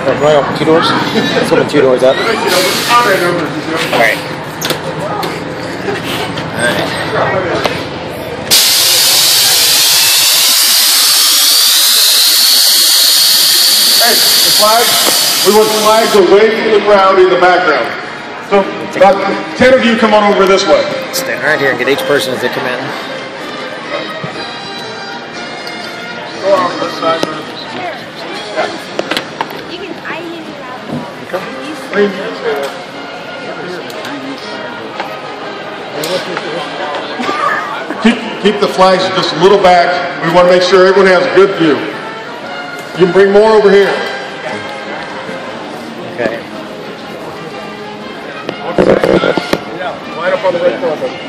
Can I open 2 doors? Let's open 2 doors up. Alright. Hey, the flags, we want flags away from the crowd in the background. So, about 10 of you come on over this way. Stand right here and get each person as they come in. Go on this side. You can, I need to have Keep the flags just a little back. We want to make sure everyone has a good view. You can bring more over here. Okay. Yeah, line up on the right front.